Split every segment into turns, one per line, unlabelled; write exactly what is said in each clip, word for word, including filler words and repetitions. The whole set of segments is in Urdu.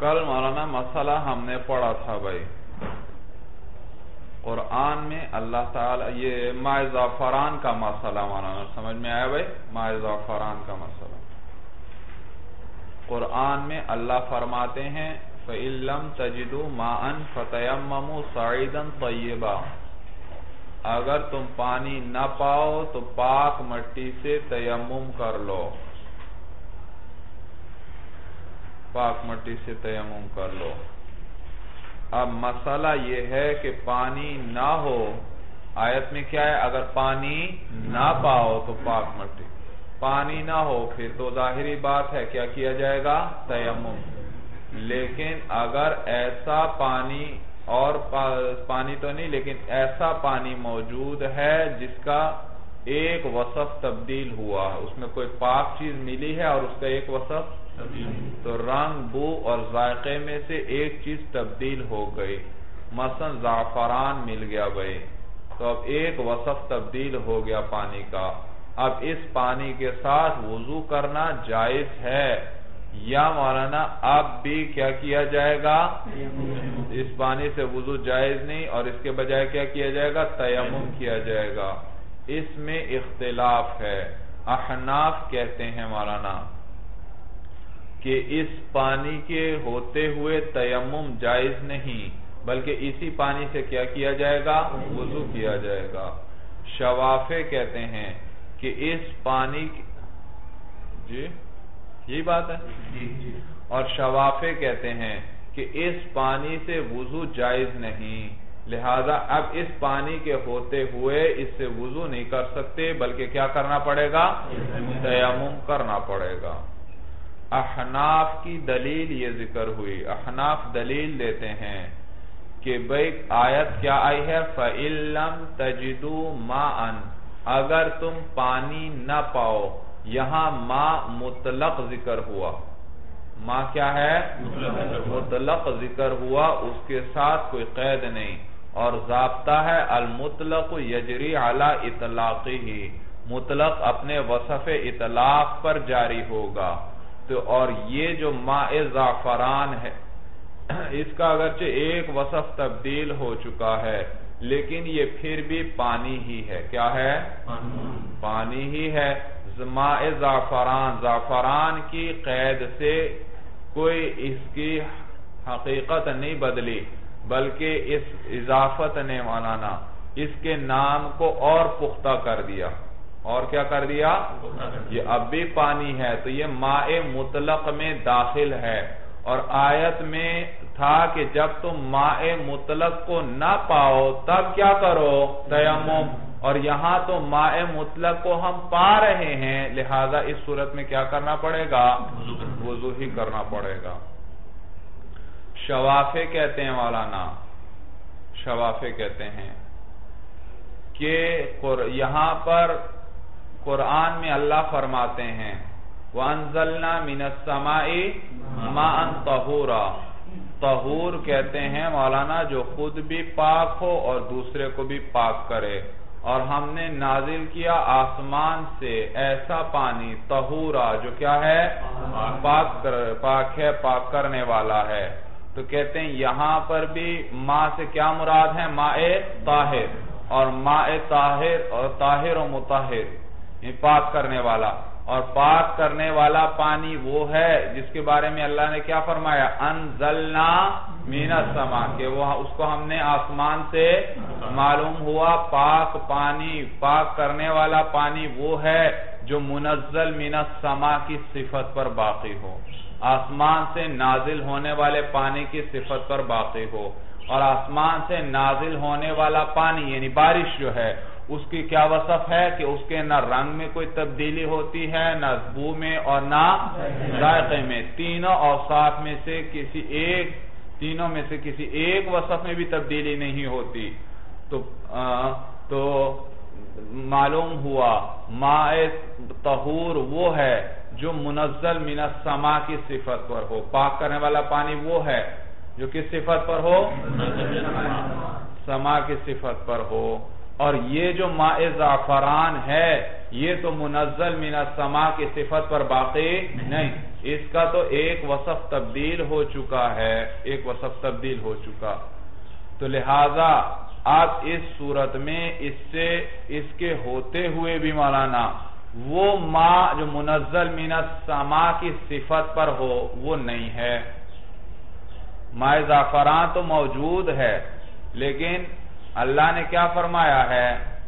کل مولانا مسئلہ ہم نے پڑھا تھا بھائی، قرآن میں اللہ تعالی یہ ماء زعفران کا مسئلہ مولانا سمجھ میں آیا بھائی؟ ماء زعفران کا مسئلہ قرآن میں اللہ فرماتے ہیں فَإِن لَّمْ تَجِدُوا مَاءً فَتَيَمَّمُوا صَعِيدًا طَيِّبًا، اگر تم پانی نہ پاؤ تو پاک مٹی سے تیمم کر لو، پاک مٹی سے تیمم کر لو۔ اب مسئلہ یہ ہے کہ پانی نہ ہو، آیت میں کیا ہے؟ اگر پانی نہ پاؤ تو پاک مٹی، پانی نہ ہو پھر تو ظاہری بات ہے کیا کیا جائے گا؟ تیمم۔ لیکن اگر ایسا پانی اور پانی تو نہیں لیکن ایسا پانی موجود ہے جس کا ایک وصف تبدیل ہوا، اس میں کوئی پاک چیز ملی ہے اور اس کا ایک وصف تو رنگ، بو اور ذائقے میں سے ایک چیز تبدیل ہو گئی، مثلا زعفران مل گیا بھائی، تو اب ایک وصف تبدیل ہو گیا پانی کا، اب اس پانی کے ساتھ وضو کرنا جائز ہے یا مولانا اب بھی کیا کیا جائے گا؟ اس پانی سے وضو جائز نہیں اور اس کے بجائے کیا کیا جائے گا؟ تیمم کیا جائے گا۔ اس میں اختلاف ہے، احناف کہتے ہیں مولانا کہ اس پانی کے ہوتے ہوئے تیمم جائز نہیں بلکہ اسی پانی سے کیا کیا جائے گا؟ وضو کیا جائے گا۔ شوافع کہتے ہیں کہ اس پانی جی یہی بات ہے اور شوافع کہتے ہیں کہ اس پانی سے وضو جائز نہیں، لہذا اب اس پانی کے ہوتے ہوئے اس سے وضو نہیں کر سکتے بلکہ کیا کرنا پڑے گا؟ تیمم کرنا پڑے گا۔ احناف کی دلیل یہ ذکر ہوئی، احناف دلیل دیتے ہیں کہ بھئی آیت کیا آئی ہے؟ فَإِن لَّمْ تَجِدُوا مَاءً، اگر تم پانی نہ پاؤ، یہاں ماء مطلق ذکر ہوا، ماء کیا ہے؟ مطلق ذکر ہوا، اس کے ساتھ کوئی قید نہیں، اور ضابطہ ہے المطلق یجری علی اطلاقہ، مطلق اپنے وصف اطلاق پر جاری ہوگا۔ تو اور یہ جو ماء زعفران ہے اس کا اگرچہ ایک وصف تبدیل ہو چکا ہے لیکن یہ پھر بھی پانی ہی ہے، کیا ہے؟ پانی ہی ہے۔ ماء زعفران، زعفران کی قید سے کوئی اس کی حقیقت نہیں بدلی بلکہ اس اضافت نے مولانا اس کے نام کو اور پختہ کر دیا، اور کیا کر دیا؟ یہ اب بھی پانی ہے تو یہ ماء مطلق میں داخل ہے، اور آیت میں تھا کہ جب تم ماء مطلق کو نہ پاؤ تب کیا کرو؟ تیمم، اور یہاں تو ماء مطلق کو ہم پا رہے ہیں لہذا اس صورت میں کیا کرنا پڑے گا؟ وضو ہی کرنا پڑے گا۔ شوافع کہتے ہیں مولانا، شوافع کہتے ہیں کہ یہاں پر قرآن میں اللہ فرماتے ہیں وَأَنزَلْنَا مِنَ السَّمَاءِ مَاءً طَهُورًا، طہور کہتے ہیں مولانا جو خود بھی پاک ہو اور دوسرے کو بھی پاک کرے، اور ہم نے نازل کیا آسمان سے ایسا پانی طہورا جو کیا ہے؟ پاک پاک ہے، پاک کرنے والا ہے۔ تو کہتے ہیں یہاں پر بھی ماء سے کیا مراد ہے؟ ماء طاہر، اور ماء طاہر اور طاہر و مطہر پاک کرنے والا، اور پاک کرنے والا پانی وہ ہے جس کے بارے میں اللہ نے کیا فرمایا؟ انزلنا من السماء، کہ وہ اس کو ہم نے آسمان سے، معلوم ہوا پاک پانی، پاک کرنے والا پانی وہ ہے جو منزل من السماء کی صفت پر باقی ہو، آسمان سے نازل ہونے والے پانی کی صفت پر باقی ہو، اور آسمان سے نازل ہونے والا پانی یعنی بارش جو ہے اس کی کیا وصف ہے کہ اس کے نہ رنگ میں کوئی تبدیلی ہوتی ہے، نہ بو میں اور نہ ذائقے میں، تینوں اوصاف میں سے کسی ایک تینوں میں سے کسی ایک وصف میں بھی تبدیلی نہیں ہوتی، تو تو معلوم ہوا ماء طہور وہ ہے جو منزل من السماء کی صفت پر ہو، پاک کرنے والا پانی وہ ہے جو کس صفت پر ہو؟ سما کی صفت پر ہو، اور یہ جو ماء زعفران ہے یہ تو منزل من السماء کی صفت پر باقی نہیں، اس کا تو ایک وصف تبدیل ہو چکا ہے، ایک وصف تبدیل ہو چکا، تو لہذا آپ اس صورت میں اس سے اس کے ہوتے ہوئے بھی مولانا وہ ما جو منزل من السماء کی صفت پر ہو وہ نہیں ہے۔ ماء زعفران تو موجود ہے، لیکن اللہ نے کیا فرمایا ہے؟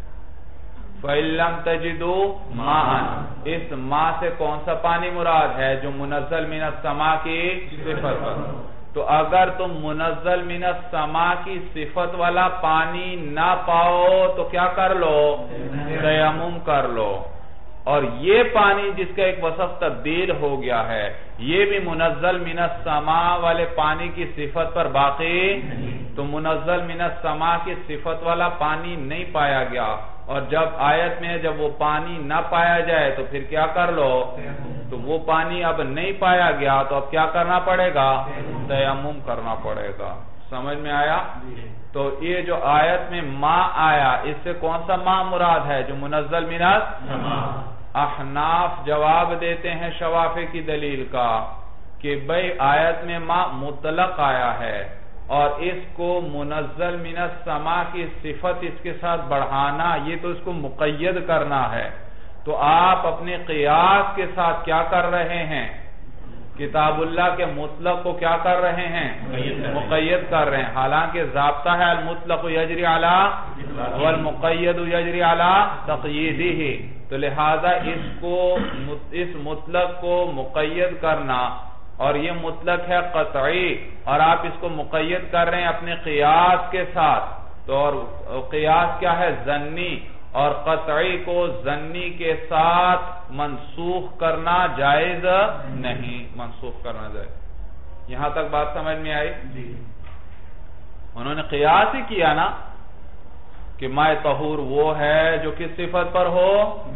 فَإِن لَّمْ تَجِدُوا مَاءً، اس ماء سے کون سا پانی مراد ہے؟ جو منزل من السماء کی صفت پر۔ تو اگر تم منزل من السماء کی صفت والا پانی نہ پاؤ تو کیا کر لو؟ تیمم کر لو۔ اور یہ پانی جس کا ایک وصف تبدیل ہو گیا ہے، یہ بھی منزل من السماء والے پانی کی صفت پر باقی، تو منزل من السماء کی صفت والا پانی نہیں پایا گیا، اور جب آیت میں جب وہ پانی نہ پایا جائے تو پھر کیا کر لو؟ تو وہ پانی اب نہیں پایا گیا تو اب کیا کرنا پڑے گا؟ تیمم کرنا پڑے گا۔ سمجھ میں آیا؟ تو یہ جو آیت میں ما آیا، اس سے کون سا ما مراد ہے؟ جو منزل من السماء۔ احناف جواب دیتے ہیں شوافع کی دلیل کا کہ بھئی آیت میں ما مطلق آیا ہے، اور اس کو منزل من السماء کی صفت اس کے ساتھ بڑھانا، یہ تو اس کو مقید کرنا ہے، تو آپ اپنے قیاس کے ساتھ کیا کر رہے ہیں؟ کتاب اللہ کے مطلق کو کیا کر رہے ہیں؟ مقید کر رہے ہیں، حالانکہ ضابطہ ہے المطلق یجری علی والمقید یجری علی تقییدہ، تو لہذا اس کو اس مطلق کو مقید کرنا، اور یہ مطلق ہے قطعی، اور آپ اس کو مقید کر رہے ہیں اپنے قیاس کے ساتھ، تو اور قیاس کیا ہے؟ ظنی، اور قطعی کو ظنی کے ساتھ منسوخ کرنا جائز نہیں، منسوخ کرنا جائز۔ یہاں تک بات سمجھ میں آئی؟ انہوں نے قیاس ہی کیا نا کہ ماء طہور وہ ہے جو کس صفت پر ہو؟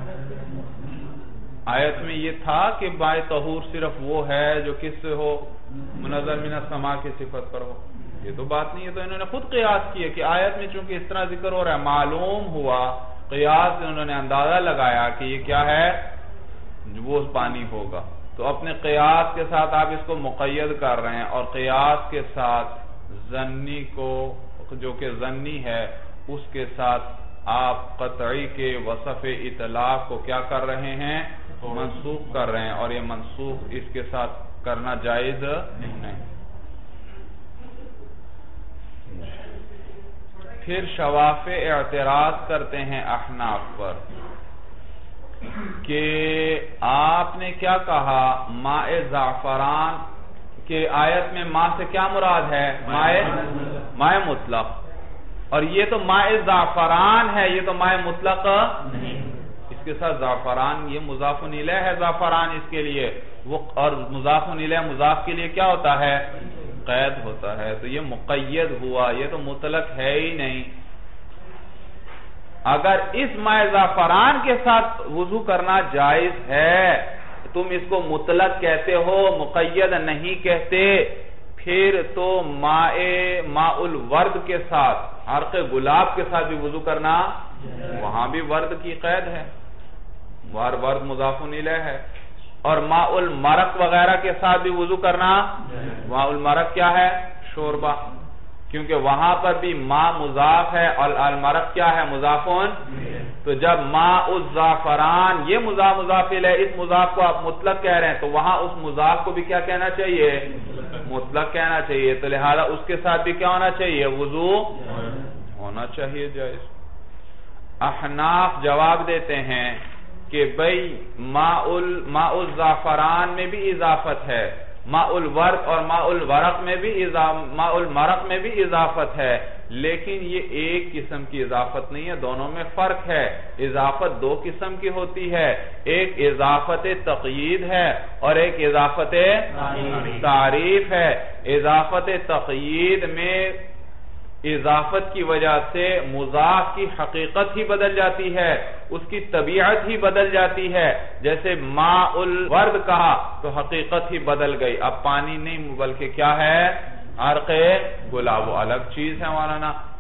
آیت میں یہ تھا کہ ماء طہور صرف وہ ہے جو کس سے ہو؟ منزل من السماء کی صفت پر ہو۔ یہ تو بات نہیں ہے، تو انہوں نے خود قیاس کیا کہ آیت میں چونکہ اس طرح ذکر ہو رہا ہے، معلوم ہوا، قیاس سے انہوں نے اندازہ لگایا کہ یہ کیا ہے؟ وہ پانی ہوگا، تو اپنے قیاس کے ساتھ آپ اس کو مقید کر رہے ہیں، اور قیاس کے ساتھ ظنی کو جو کہ ظنی ہے اس کے ساتھ آپ قطعی کے وصف اطلاق کو کیا کر رہے ہیں؟ منسوخ کر رہے ہیں، اور یہ منسوخ اس کے ساتھ کرنا جائز نہیں۔ پھر شوافع اعتراض کرتے ہیں احناف پر کہ آپ نے کیا کہا؟ ماء زعفران کے آیت میں ماء سے کیا مراد ہے؟ ماء مطلق، اور یہ تو ماء زعفران ہے، یہ تو ماء مطلق نہیں۔ اس کے ساتھ زعفران یہ مضاف الیہ ہے، زعفران اس کے لیے وہ، اور مضاف الیہ مضاف کے لیے کیا ہوتا ہے؟ قید ہوتا ہے، تو یہ مقید ہوا، یہ تو مطلق ہے ہی نہیں۔ اگر اس ماء زعفران کے ساتھ وضو کرنا جائز ہے، تم اس کو مطلق کہتے ہو، مقید نہیں کہتے، پھر تو ماء ماء الورد کے ساتھ، عرق گلاب کے ساتھ بھی وضو کرنا، وہاں بھی ورد کی قید ہے، ورد مضاف الیہ ہے، اور ماء المرق وغیرہ کے ساتھ بھی وضو کرنا، ماء المرق کیا ہے؟ شوربہ، کیونکہ وہاں پر بھی ماء مضاف ہے اور المرق کیا ہے؟ مضافون۔ تو جب ماء الزعفران یہ مضاف مضاف الیہ، اس مضاف کو آپ مطلق کہہ رہے ہیں، تو وہاں اس مضاف کو بھی کیا کہنا چاہیے؟ مطلق کہنا چاہیے، تو لہذا اس کے ساتھ بھی کیا ہونا چاہیے؟ وضو ہونا چاہیے جائز۔ احناف جواب دیتے ہیں کہ بھئی ماء الزعفران میں بھی اضافت ہے، ماء الورد اور ماء الورق میں بھی ماء المرق میں بھی اضافت ہے، لیکن یہ ایک قسم کی اضافت نہیں ہے، دونوں میں فرق ہے۔ اضافت دو قسم کی ہوتی ہے، ایک اضافت تقیید ہے اور ایک اضافت تعریف ہے۔ اضافت تقیید میں اضافت کی وجہ سے مضاف کی حقیقت ہی بدل جاتی ہے، اس کی طبیعت ہی بدل جاتی ہے، جیسے ماء الورد کہا تو حقیقت ہی بدل گئی، اب پانی نہیں بلکہ کیا ہے؟ عرق گلاب، وہ الگ چیز ہے مولانا۔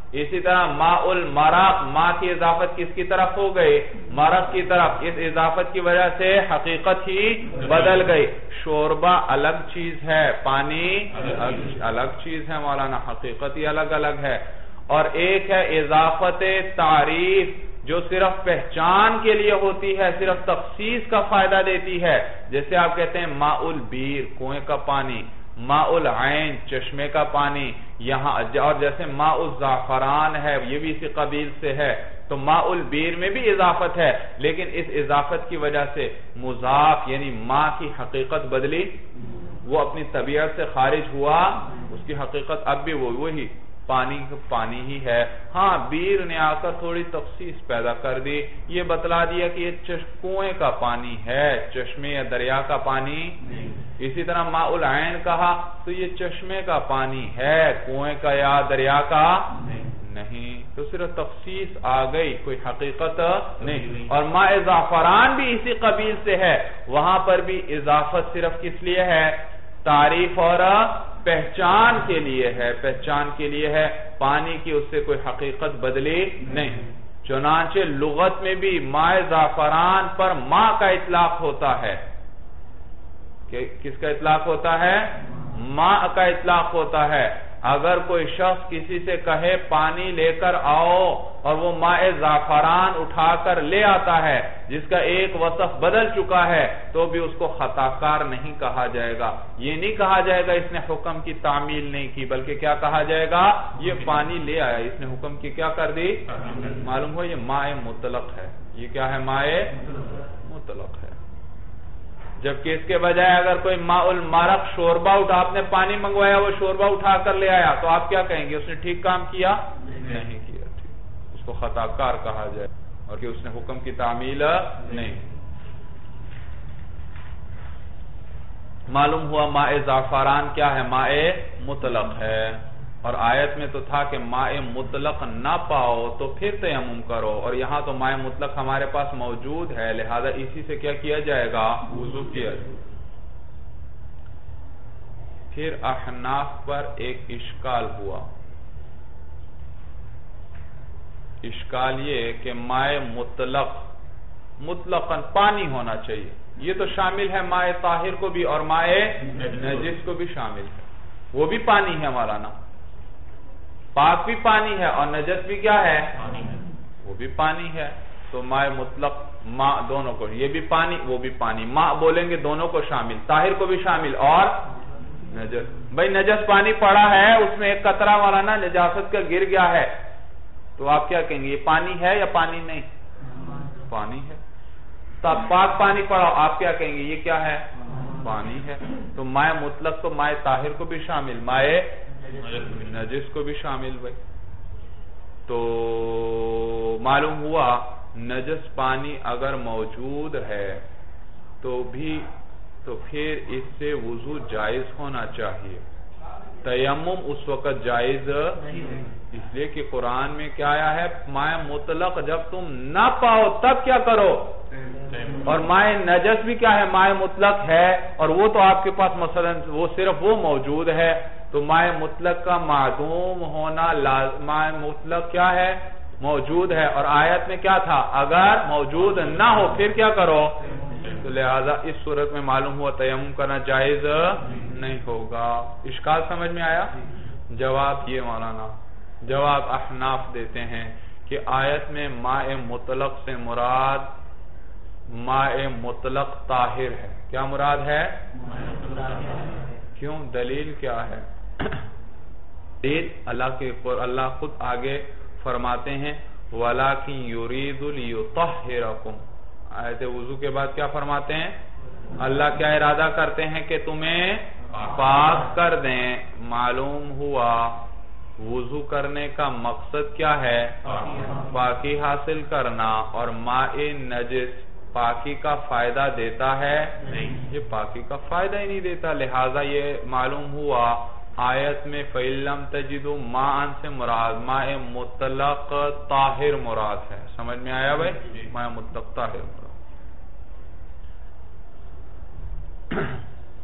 اسی طرح ماء المرق، ماء کی اضافت کس کی طرف ہو گئی؟ مرق کی طرف، اس اضافت کی وجہ سے حقیقت ہی بدل گئی۔ شوربہ الگ چیز ہے، پانی الگ چیز ہے مولانا، حقیقت ہی الگ الگ ہے۔ اور ایک ہے اضافت تعریف جو صرف پہچان کے لیے ہوتی ہے، صرف تخصیص کا فائدہ دیتی ہے، جیسے آپ کہتے ہیں ماء البیر کنویں کا پانی، ماء العین چشمے کا پانی، یہاں اور جیسے ماء الزعفران ہے یہ بھی اسی قبیل سے ہے، تو ماء البیر میں بھی اضافت ہے، لیکن اس اضافت کی وجہ سے مضاف یعنی ماء کی حقیقت بدلی، وہ اپنی طبیعت سے خارج ہوا، اس کی حقیقت اب بھی وہ وہی پانی پانی ہی ہے۔ ہاں بیر نے آ کر تھوڑی تخصیص پیدا کر دی، یہ بتلا دیا کہ یہ کنویں کا پانی ہے، چشمے یا دریا کا پانی۔ اسی طرح ماء العین کہا تو یہ چشمے کا پانی ہے، کنویں کا یا دریا کا نہیں، تو صرف تخصیص آ گئی، کوئی حقیقت نہیں۔ اور ماء زعفران بھی اسی قبیل سے ہے، وہاں پر بھی اضافت صرف کس لیے ہے؟ تعریف اور پہچان کے لیے ہے، پہچان کے لیے ہے، پانی کی اس سے کوئی حقیقت بدلی نہیں۔ چنانچہ لغت میں بھی ماء زعفران پر ماء کا اطلاق ہوتا ہے، کس کا اطلاق ہوتا ہے؟ ماء کا اطلاق ہوتا ہے۔ اگر کوئی شخص کسی سے کہے پانی لے کر آؤ اور وہ ماء زعفران اٹھا کر لے آتا ہے جس کا ایک وصف بدل چکا ہے تو بھی اس کو خطا کار نہیں کہا جائے گا، یہ نہیں کہا جائے گا اس نے حکم کی تعمیل نہیں کی، بلکہ کیا کہا جائے گا؟ یہ پانی لے آیا، اس نے حکم کی کیا کر دی؟ معلوم ہو یہ ماء مطلق ہے، یہ کیا ہے؟ ماء مطلق ہے۔ جبکہ اس کے بجائے اگر کوئی ماء المرق شوربہ اٹھا، آپ نے پانی منگوایا وہ شوربہ اٹھا کر لے آیا تو آپ کیا کہیں گے؟ اس نے ٹھیک کام کیا؟ نہیں کیا، ٹھیک، اس کو خطا کار کہا جائے اور کہ اس نے حکم کی تعمیل نہیں۔ معلوم ہوا ماء زعفران کیا ہے؟ ماء مطلق ہے، اور آیت میں تو تھا کہ ماء مطلق نہ پاؤ تو پھر تیمم کرو، اور یہاں تو ماء مطلق ہمارے پاس موجود ہے، لہذا اسی سے کیا کیا جائے گا؟ وضو کیا جائے گا۔ پھر احناف پر ایک اشکال ہوا، اشکال یہ کہ ماء مطلق مطلقاً پانی ہونا چاہیے، یہ تو شامل ہے ماء طاہر کو بھی اور ماء نجس کو بھی شامل ہے، وہ بھی پانی ہے مولانا، پاک بھی پانی ہے اور نجس بھی کیا ہے؟ وہ بھی پانی ہے، تو ماء مطلق ماء دونوں کو، یہ بھی پانی وہ بھی پانی، ماء بولیں گے دونوں کو شامل، طاہر کو بھی شامل اور نجس۔ بھئی نجس پانی پڑا ہے، اس میں ایک قطرہ مولانا نجاست کا گر گیا ہے، تو آپ کیا کہیں گے؟ یہ پانی ہے یا پانی نہیں؟ پانی ہے۔ تو اب پاک پانی پڑا، آپ کیا کہیں گے؟ یہ کیا ہے؟ پانی ہے۔ تو ماء مطلق تو ماء طاہر کو بھی شامل، ماء نجس کو بھی شامل بھائی۔ تو معلوم ہوا نجس پانی اگر موجود ہے تو بھی تو پھر اس سے وضو جائز ہونا چاہیے، تیمم اس وقت جائز اس لیے کہ قرآن میں کیا آیا ہے؟ ماء مطلق جب تم نہ پاؤ تب کیا کرو، اور ماء نجس بھی کیا ہے؟ ماء مطلق ہے، اور وہ تو آپ کے پاس مثلا وہ صرف وہ موجود ہے، تو ماء مطلق کا معدوم ہونا ماء مطلق کیا ہے؟ موجود ہے، اور آیت میں کیا تھا؟ اگر موجود نہ ہو پھر کیا کرو؟ تو لہذا اس صورت میں معلوم ہوا تیمم کرنا جائز نہیں ہوگا۔ اشکال سمجھ میں آیا؟ جواب یہ مولانا، جواب احناف دیتے ہیں کہ آیت میں ماء مطلق سے مراد ماء مطلق طاہر ہے۔ کیا مراد ہے؟ کیوں؟ دلیل کیا ہے؟ دلیل اللہ کے اللہ خود آگے فرماتے ہیں وَلَكِنْ يُرِيدُ لِيُطَهِّرَكُمْ، آیت وضو کے بعد کیا فرماتے ہیں؟ اللہ کیا ارادہ کرتے ہیں کہ تمہیں پاک کر دیں۔ معلوم ہوا وضو کرنے کا مقصد کیا ہے؟ پاکی حاصل کرنا، اور ماء نجس پاکی کا فائدہ دیتا ہے؟ یہ پاکی کا فائدہ ہی نہیں دیتا، لہٰذا یہ معلوم ہوا آیت میں فَإِن لَمْ تَجِدُوا مَاءً سے مراد ماء مطلق طاہر مراد ہے۔ سمجھ میں آیا بھائی؟ ماء مطلق طاہر مراد۔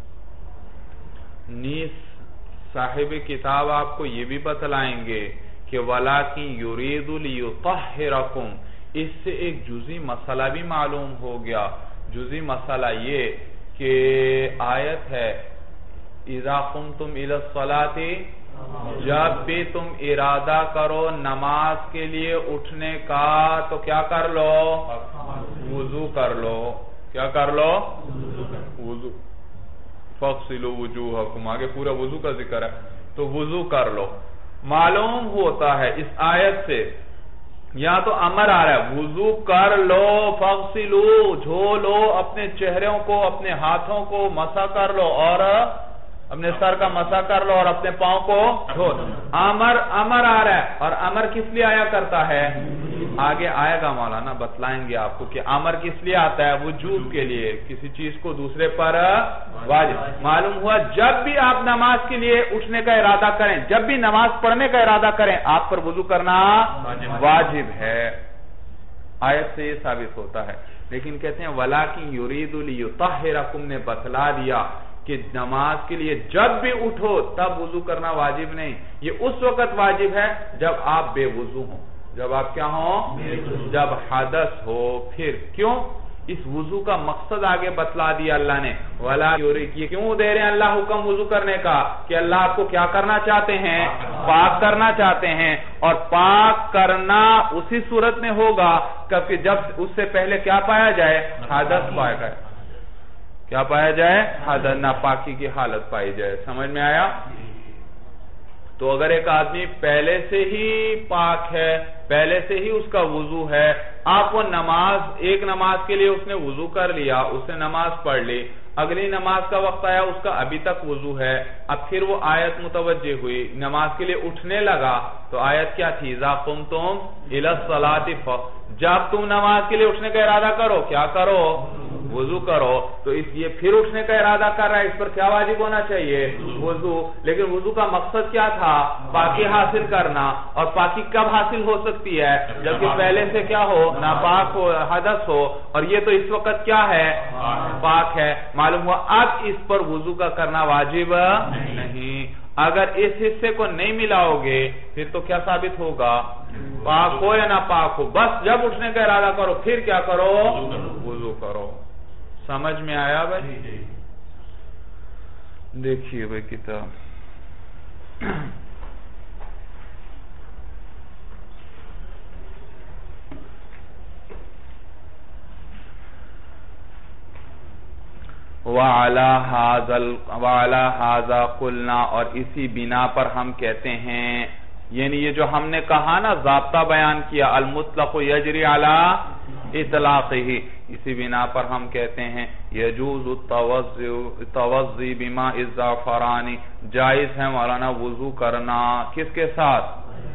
نیس صاحب کتاب آپ کو یہ بھی بتلائیں گے کہ کہ وَلَكِنْ يُرِيدُ لِيُطَهِّرَكُمْ، اس سے ایک جزئی مسئلہ بھی معلوم ہو گیا. جزئی مسئلہ یہ کہ آیت ہے اِذَا قُمْتُمْ إِلَى الصَّلَاةِ، جب بھی تم ارادہ کرو نماز کے لیے اٹھنے کا تو کیا کر لو؟ وضو کر لو. کیا کر لو؟ وضو. فَاغْسِلُوا وُجُوهَكُمْ، آگے پورا وضو کا ذکر ہے تو وضو کر لو. معلوم ہوتا ہے اس آیت سے یا تو امر آ رہا ہے وضو کر لو، فَاغْسِلُوا دھو لو اپنے چہروں کو، اپنے ہاتھوں کو مسح کر لو، اور اپنے سر کا مسح کر لو، اور اپنے پاؤں کو دھو. امر امر آ رہا ہے، اور امر کس لیے آیا کرتا ہے؟ آگے آئے گا مولانا بتلائیں گے آپ کو کہ امر کس لیے آتا ہے؟ وجوب کے لیے، کسی چیز کو دوسرے پر واجب. معلوم ہوا جب بھی آپ نماز کے لیے اٹھنے کا ارادہ کریں، جب بھی نماز پڑھنے کا ارادہ کریں، آپ پر وضو کرنا واجب ہے. آیت سے یہ ثابت ہوتا ہے. لیکن کہتے ہیں وَلَكِنْ يُرِيدُ لِيُطَهِّرَكُمْ نے بتلا دیا کہ نماز کے لیے جب بھی اٹھو تب وضو کرنا واجب نہیں. یہ اس وقت واجب ہے جب آپ بے وضو ہوں. جب آپ کیا ہوں؟ جب حدث ہو. پھر کیوں؟ اس وضو کا مقصد آگے بتلا دیا اللہ نے. وَلَا يُرِيدُ، یہ کیوں دے رہے ہیں اللہ حکم وضو کرنے کا؟ کہ اللہ آپ کو کیا کرنا چاہتے ہیں؟ پاک کرنا چاہتے ہیں. اور پاک کرنا اسی صورت میں ہوگا کہ جب اس سے پہلے کیا پایا جائے؟ حدث پایا جائے. کیا پایا جائے؟ حدث، ناپاکی کی حالت پائی جائے. سمجھ میں آیا؟ تو اگر ایک آدمی پہلے سے ہی پاک ہے، پہلے سے ہی اس کا وضو ہے، آپ وہ نماز، ایک نماز کے لیے اس نے وضو کر لیا، اس نے نماز پڑھ لی، اگلی نماز کا وقت آیا اس کا ابھی تک وضو ہے، اب پھر وہ آیت متوجہ ہوئی، نماز کے لیے اٹھنے لگا تو آیت کیا تھی؟ اِذَا قُمْتُمْ إِلَى الصَّلَاةِ، جب تم نماز کے لیے اٹھنے کا ارادہ کرو کیا کرو؟ وضو کرو. تو اس یہ پھر اٹھنے کا ارادہ کر رہا ہے، اس پر کیا واجب ہونا چاہیے؟ وضو. لیکن وضو کا مقصد کیا تھا؟ پاکی حاصل کرنا. اور پاکی کب حاصل ہو سکتی ہے؟ جبکہ پہلے سے کیا ہو؟ ناپاک ہو، حدث ہو. اور یہ تو اس وقت کیا ہے؟ پاک ہے. معلوم ہوا اب اس پر وضو کا کرنا واجب نہیں. اگر اس حصے کو نہیں ملاؤ گے پھر تو کیا ثابت ہوگا؟ پاک ہو یا نہ پاک ہو، بس جب اٹھنے کا ارادہ کرو پھر کیا کرو؟ وضو کرو. سمجھ میں آیا بھائی؟ دیکھیے بھائی کتاب وَعَلَى هَذَا قُلْنَا، اور اسی بنا پر ہم کہتے ہیں، یعنی یہ جو ہم نے کہا نا ضابطہ بیان کیا المطلق یجری علی اطلاقہ، اسی بنا پر ہم کہتے ہیں یجوز التوضی بماء الزعفران، جائز ہے مولانا وضو کرنا کس کے ساتھ؟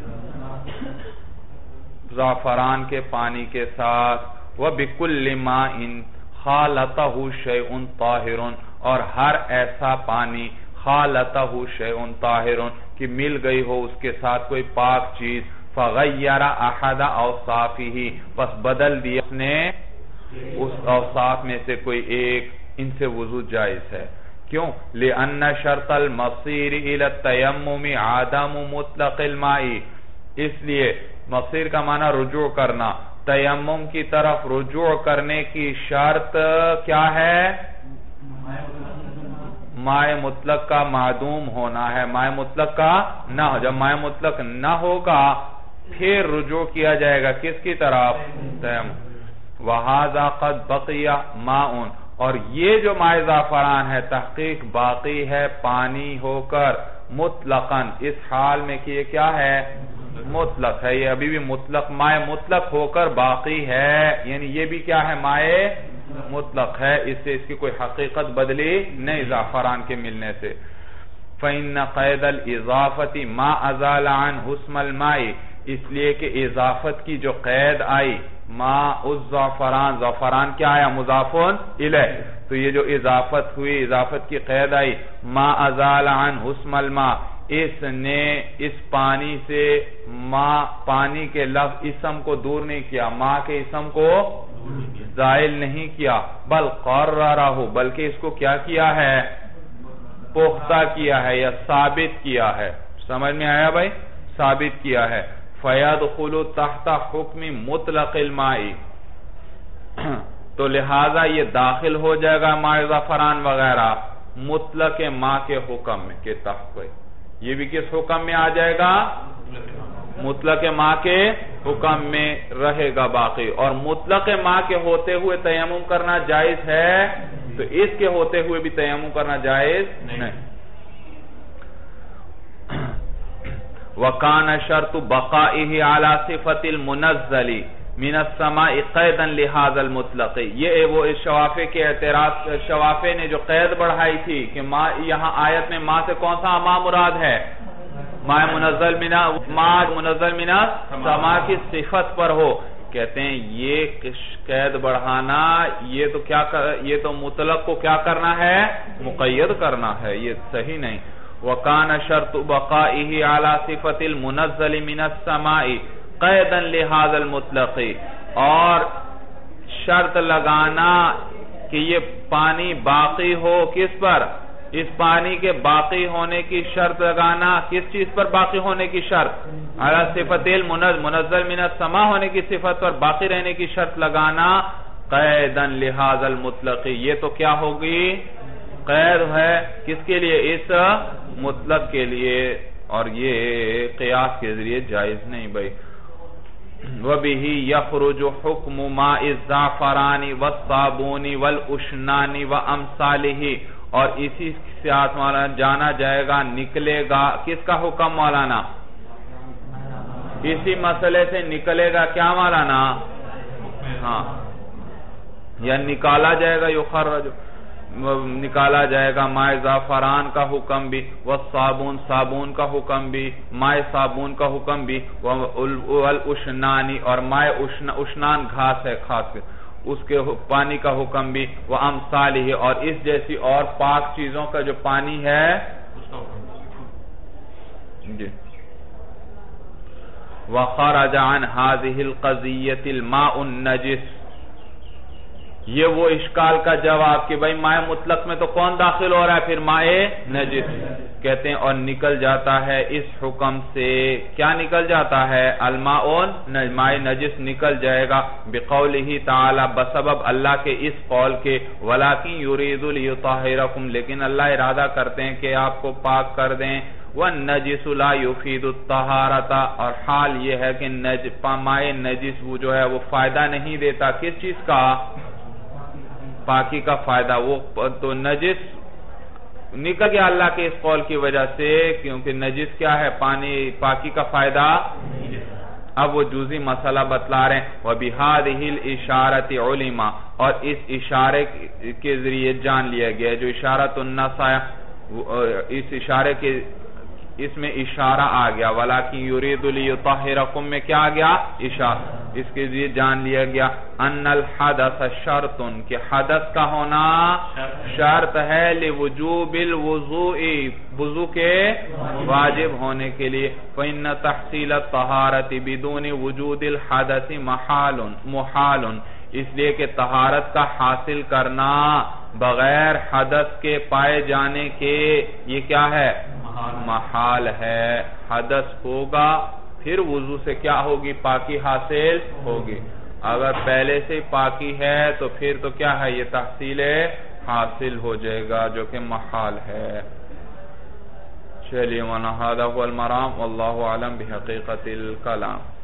زعفران کے پانی کے ساتھ. وَبِكُلِّ مَاءٍ خالطہ شیء طاہر، اور ہر ایسا پانی خالطہ شیء طاہر کہ مل گئی ہو اس کے ساتھ کوئی پاک چیز، فغیر احد اوصافہ، پس بدل دیا اس نے اس اوصاف میں سے کوئی ایک، ان سے وضو جائز ہے. کیوں؟ لأن شرط المصیر الى التیمم عدم مطلق الماء، اس لیے مصیر کا معنی رجوع کرنا، تیمم کی طرف رجوع کرنے کی شرط کیا ہے؟ مائع مطلق کا معدوم ہونا ہے، مائع مطلق کا نہ ہو. جب مائع مطلق نہ ہوگا پھر رجوع کیا جائے گا کس کی طرف؟ تیمم. وَهَذَا قَدْ بَقِيَ مَاءٌ، اور یہ جو مائع زعفران ہے تحقیق باقی ہے پانی ہو کر، مطلقاً اس حال میں کہ یہ کیا ہے؟ مطلق ہے. یہ ابھی بھی مطلق مائع مطلق ہو کر باقی ہے، یعنی یہ بھی کیا ہے؟ مائع مطلق ہے. اس سے اس کی کوئی حقیقت بدلی نہیں زعفران کے ملنے سے. فَإِنَّ قَيْدَ الْإِضَافَةِ مَا أَزَالَ عَنْهُ اسْمَ الْمَاءِ، اس لیے کہ اضافت کی جو قید آئی، ما الزعفران، زعفران کیا آیا؟ مضافون الیہ. تو یہ جو اضافت ہوئی، اضافت کی قید آئی، ما ازال عنہ اسم الماء، اس نے اس پانی سے ما پانی کے لفظ اسم کو دور نہیں کیا، ما کے اسم کو زائل نہیں کیا، بل قررہ، بلکہ اس کو کیا کیا ہے؟ پختہ کیا ہے یا ثابت کیا ہے. سمجھ میں آیا بھائی؟ ثابت کیا ہے. فَيَدْخُلُ تَحْتَ حُکْمِ مُطْلَقِ الْمَاءِ، تو لہذا یہ داخل ہو جائے گا ماء زعفران وغیرہ مطلق ماء کے حکم میں کے تحت، یہ بھی کس حکم میں آ جائے گا؟ مطلق ماء کے حکم میں رہے گا باقی. اور مطلق ماء کے ہوتے ہوئے تیمم کرنا جائز ہے تو اس کے ہوتے ہوئے بھی تیمم کرنا جائز نہیں. وَكَانَ شَرْطُ بَقَائِهِ عَلَى صِفَةِ الْمُنَزَّلِ مِنَ السَّمَاءِ قَيْدًا لِهَذَا الْمُطْلَقِ، یہ وہ شوافے کے اعتراض، شوافے نے جو قید بڑھائی تھی کہ یہاں آیت میں ماء سے کون سا ماء مراد ہے؟ ماء منزل من ماء منزل من السماء کی صفت پر ہو. کہتے ہیں یہ قید بڑھانا یہ تو کیا یہ تو مطلق کو کیا کرنا ہے؟ مقید کرنا ہے، یہ صحیح نہیں. وَكَانَ شَرْطُ بَقَائِهِ عَلَى صِفَةِ الْمُنَزَّلِ مِنَ السَّمَاءِ قَيْدًا لِهَذَا الْمُطْلَقِ، اور شرط لگانا کہ یہ پانی باقی ہو کس پر؟ اس پانی کے باقی ہونے کی شرط لگانا، کس چیز پر باقی ہونے کی شرط؟ عَلَى صِفَةِ الْمُنَزَّلِ مِنَ السَّمَاء ہونے کی صفت پر باقی رہنے کی شرط لگانا قَيْدًا لِهَذَا الْمُطْلَقِ، یہ تو کیا ہوگی؟ قید ہے کس کے لیے؟ اس مطلق کے لیے، اور یہ قیاس کے ذریعے جائز نہیں بھائی. وَبِهِ يَخْرُجُ حُكْمُ مَاءِ الزَّعْفَرَانِ وَالصَّابُونِ وَالْأُشْنَانِ وَأَمْثَالِهِ، اور اسی سے مولانا جانا جائے گا، نکلے گا کس کا حکم مولانا؟ اسی مسئلے سے نکلے گا کیا مولانا؟ ہاں، یا نکالا جائے گا، یخرج نکالا جائے گا ماء زعفران کا حکم بھی، والصابون صابون کا حکم بھی، ماء صابون کا حکم بھی، والاشنانی اور ماء اشنان گھاس ہے خاص اس کے پانی کا حکم بھی، وامثالہ اور اس جیسی اور پاک چیزوں کا جو پانی ہے جی. وخرج عن هذه القضية الماء النجس، یہ وہ اشکال کا جواب کہ بھائی ماء مطلق میں تو کون داخل ہو رہا ہے؟ پھر ماء نجس. کہتے ہیں اور نکل جاتا ہے اس حکم سے، کیا نکل جاتا ہے؟ الماء ماء نجس نکل جائے گا بقولہ تعالی، بسبب اللہ کے اس قول کے، ولیکن یرید لیطہرکم، لیکن اللہ ارادہ کرتے ہیں کہ آپ کو پاک کر دیں. والنجس لا یفید الطہارۃ، اور حال یہ ہے کہ ماء نجس وہ جو ہے وہ فائدہ نہیں دیتا کس چیز کا؟ پاکی کا فائدہ. وہ تو نجس نکل گیا اللہ کے اس قول کی وجہ سے، کیونکہ نجس کیا ہے؟ پانی پاکی کا فائدہ. اب وہ جزئی مسئلہ بتلا رہے ہیں. وَبِهَذِهِ الْإِشَارَةِ عُلِمَ، اور اس اشارے کے ذریعے جان لیا گیا جو اشارۃ النص، اس اشارے کے اس میں اشارہ آ گیا. وَلَكِنْ يُرِيدُ لِيُطَهِّرَكُمْ میں کیا آ گیا؟ اشارہ. اس کے ذریعے جان لیا گیا ان الحدث شرط، کہ حدث کا ہونا شرط ہے لوجوب الوضوء، وضو کے واجب ہونے کے لیے. فإن تحصیل الطہارت بدون وجود الحدث محال محال، اس لیے کہ طہارت کا حاصل کرنا بغیر حدث کے پائے جانے کے یہ کیا ہے؟ محال ہے. حدث ہوگا پھر وضو سے کیا ہوگی؟ پاکی حاصل ہوگی. اگر پہلے سے پاکی ہے تو پھر تو کیا ہے؟ یہ تحصیل حاصل ہو جائے گا جو کہ محال ہے. چلیے وَنَهَذَا هُوَ الْمَرَامُ وَاللَّهُ أَعْلَمُ بِحَقِيقَةِ الْكَلَامِ.